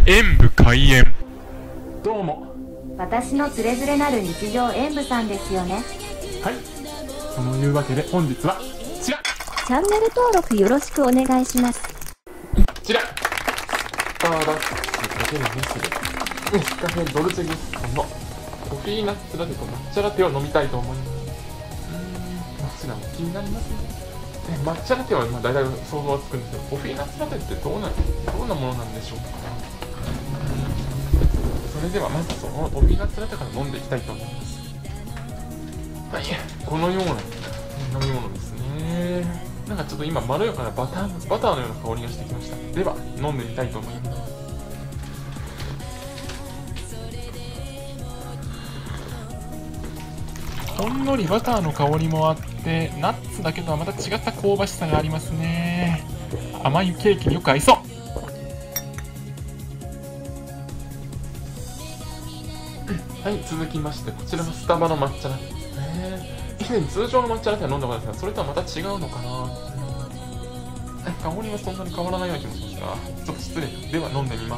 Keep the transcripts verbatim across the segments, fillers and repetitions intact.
演武開演。どうも。 私のつれづれなる日常演武さんですよね。 はい、そのいうわけで本日はこちら、 チャンネル登録よろしくお願いします。 こちらスターダックスかけるネスレネスカフェドルチェギュッソのコフィーナッツラテと抹茶ラテを飲みたいと思います。うーん、どちらも気になりますね。抹茶ラテはまあ大体想像はつくんですけど、コフィーナッツラテってどうなどんなものなんでしょうか。それではまずそのコフィーナッツラテから飲んでいきたいと思います。はい、このような飲み物ですね。なんかちょっと今まろやかなバターバターのような香りがしてきました。では飲んでみたいと思います。ほんのりバターの香りもあって、ナッツだけとはまた違った香ばしさがありますね。甘いケーキによく合いそう。はい、続きましてこちらのスタバの抹茶ラテですね。以前通常の抹茶ラテは飲んだことあるんですが、それとはまた違うのかな。香りはそんなに変わらないような気もしますが、ちょっと失礼では飲んでみます。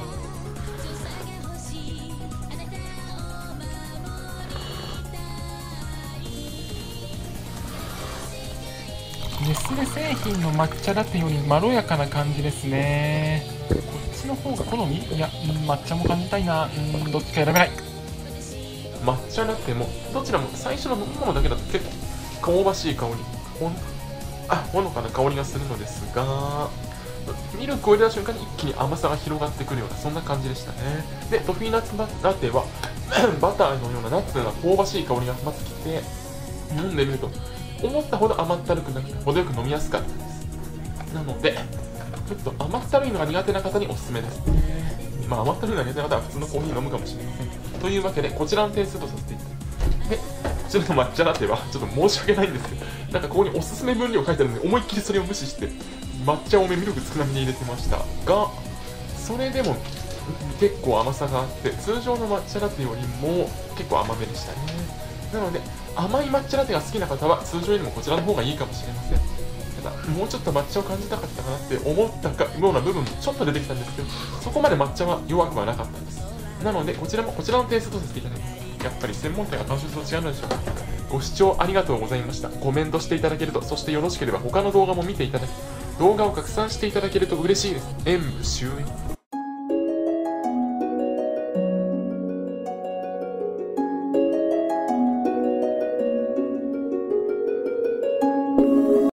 ネスレ製品の抹茶ラテよりまろやかな感じですね。こっちの方が好み？いや、抹茶も感じたいな。うん、どっちか選べない。抹茶ラテもどちらも最初の飲み物だけだと結構香ばしい香り、ほんあほのかな香りがするのですが、ミルクを入れた瞬間に一気に甘さが広がってくるようなそんな感じでしたね。でトフィーナッツラテはバターのようなナッツのような香ばしい香りがまずきて、飲んでみると思ったほど甘ったるくなくて程よく飲みやすかったです。なのでちょっと甘ったるいのが苦手な方におすすめですね。まあ甘ったるいのが苦手な方は普通のコーヒー飲むかもしれません。というわけでこちらの点数とさせていただきます。でこちらの抹茶ラテはちょっと申し訳ないんですけど、なんかここにおすすめ分量書いてあるので思いっきりそれを無視して抹茶多めミルク少なめに入れてましたが、それでも結構甘さがあって通常の抹茶ラテよりも結構甘めでしたね。なので甘い抹茶ラテが好きな方は通常よりもこちらの方がいいかもしれません。ただもうちょっと抹茶を感じたかったかなって思ったかような部分もちょっと出てきたんですけど、そこまで抹茶は弱くはなかったんです。なのでこちらもこちらの点数とさせていただきます。やっぱり専門店が監修と違うのでしょうか。ご視聴ありがとうございました。コメントしていただけると、そしてよろしければ他の動画も見ていただき、動画を拡散していただけると嬉しいです。演武終演。